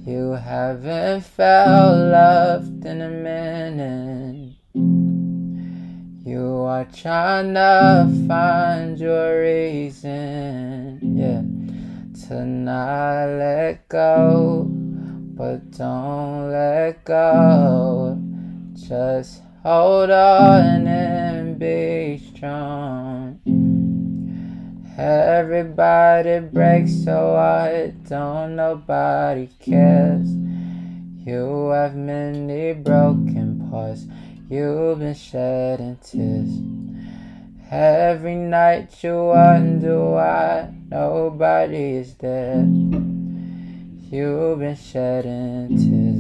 You haven't felt loved in a minute. You are trying to find your reason, yeah, to not let go, but don't let go. Just hold on and be strong. Everybody breaks, so what? Don't nobody cares. You have many broken parts. You've been shedding tears. Every night you wonder why nobody is there. You've been shedding tears.